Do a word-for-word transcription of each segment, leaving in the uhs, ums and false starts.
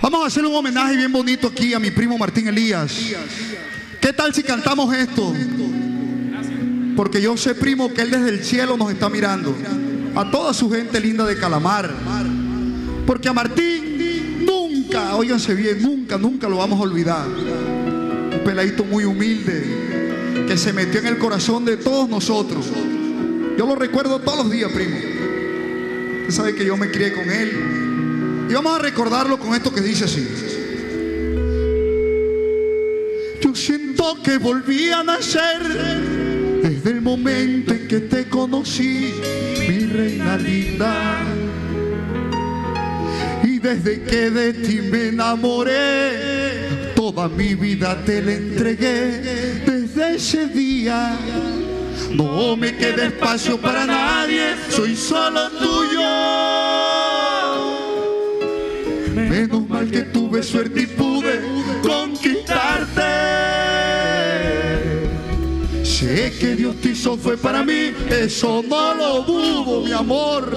Vamos a hacerle un homenaje bien bonito aquí a mi primo Martín Elías. ¿Qué tal si cantamos esto? Porque yo sé, primo, que él desde el cielo nos está mirando. A toda su gente linda de Calamar. Porque a Martín nunca, óiganse bien, nunca, nunca lo vamos a olvidar. Un peladito muy humilde que se metió en el corazón de todos nosotros. Yo lo recuerdo todos los días, primo. Usted sabe que yo me crié con él. Y vamos a recordarlo con esto que dice así. Yo siento que volví a nacer desde el momento en que te conocí, mi reina linda. Y desde que de ti me enamoré, toda mi vida te la entregué. Desde ese día no me queda espacio para nadie, soy solo tuyo. Menos mal que tuve suerte y pude conquistarte. Sé que Dios te hizo fue para mí, eso no lo dudo, mi amor.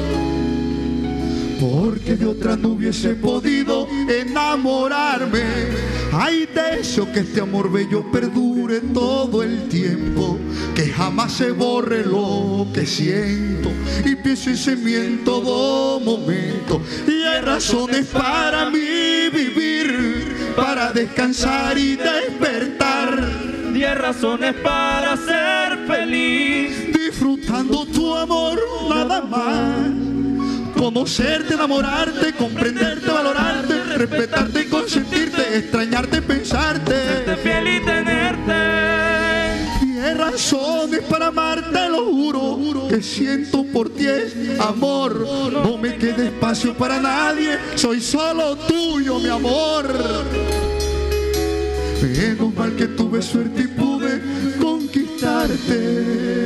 Porque de otra no hubiese podido enamorarme. Ay, de eso que este amor bello perdure todo el tiempo, que jamás se borre lo que siento y pienso en mí en todo momento. Y hay razones para mí vivir, para descansar y despertar. Diez razones para ser feliz, disfrutando tu amor nada más. Conocerte, enamorarte, comprenderte, valorarte, respetarte y consentirte, extrañarte, pensarte, serte fiel y tenerte. Diez razones para amarte, lo juro, que siento por ti es amor. No me queda espacio para nadie, soy solo tuyo, mi amor. Menos mal que tuve suerte y pude conquistarte.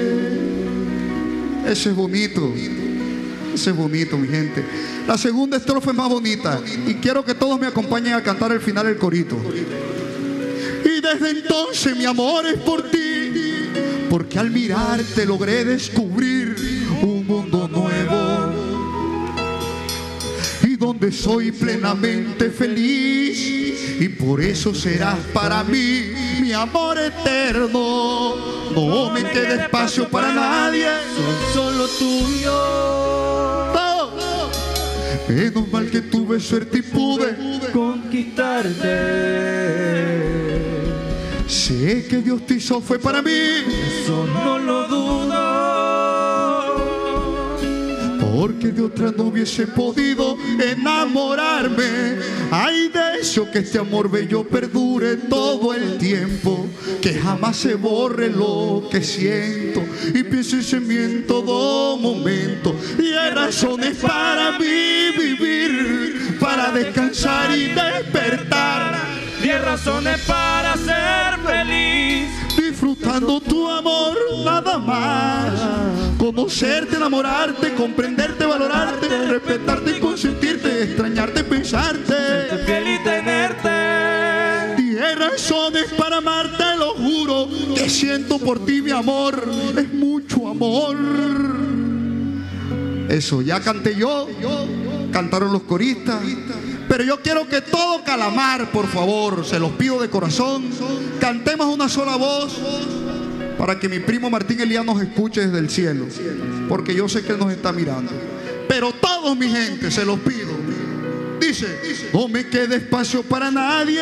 Ese es bonito. Ese es bonito, mi gente. La segunda estrofa es más bonita y quiero que todos me acompañen a cantar al final el corito. Y desde entonces mi amor es por ti, porque al mirarte logré descubrir un mundo nuevo y donde soy plenamente feliz. Y por eso serás para mí mi amor eterno. No me queda espacio para nadie, soy solo tuyo. Menos mal que tuve suerte y pude conquistarte. Sé que Dios te hizo fue para mí, eso no lo dudo. Porque de otra no hubiese podido enamorarme. Ay, de eso que este amor bello perdure todo el tiempo, que jamás se borre lo que siento y pienses en mí en todo momento. Y hay razones para mí vivir, para descansar y despertar. Diez razones para ser feliz, disfrutando tu amor nada más. Conocerte, enamorarte, comprenderte, valorarte, respetarte y consentirte, extrañarte, pensarte, serte fiel y tenerte. Diez razones para amarte, lo juro, que siento por ti, mi amor, es mucho amor. Eso, ya canté yo, cantaron los coristas, pero yo quiero que todo Calamar, por favor, se los pido de corazón, cantemos una sola voz para que mi primo Martín Elías nos escuche desde el cielo, porque yo sé que él nos está mirando. Pero todos, mi gente, se los pido. Dice, no me quede espacio para nadie,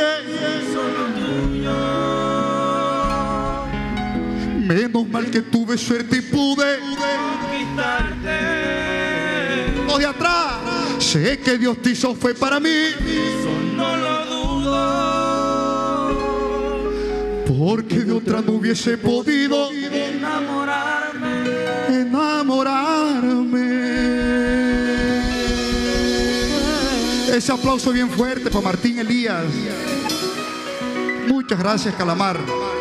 menos mal que tuve suerte y pude conquistarte. Los de atrás, sé que Dios te hizo fue para mí, eso no lo dudo. porque de otra no hubiese podido enamorarme. enamorarme. Ese aplauso bien fuerte para Martín Elías. Muchas gracias, Calamar.